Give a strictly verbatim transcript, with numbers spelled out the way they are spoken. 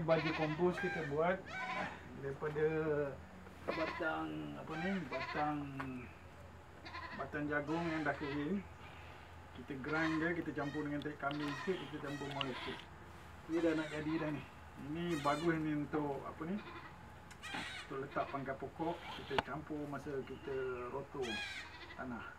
baju kompos kita buat daripada batang apa ni, batang batang jagung yang dah kering. Kita grind dia, kita campur dengan tahi kambing sikit, kita campur mula sikit. Dia dah nak jadi dah ni. Ini bagus ni untuk apa ni? Untuk letak pangkal pokok, kita campur masa kita roto tanah.